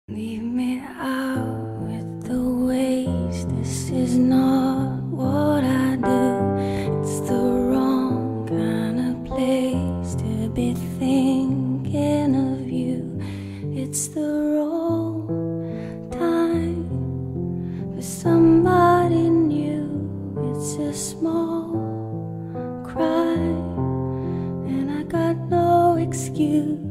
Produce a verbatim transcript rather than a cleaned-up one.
Leave me out with the waste. This is not what I do. It's the wrong kind of place to be thinking of you. It's the wrong time for somebody new. It's a small cry, and I got no excuse.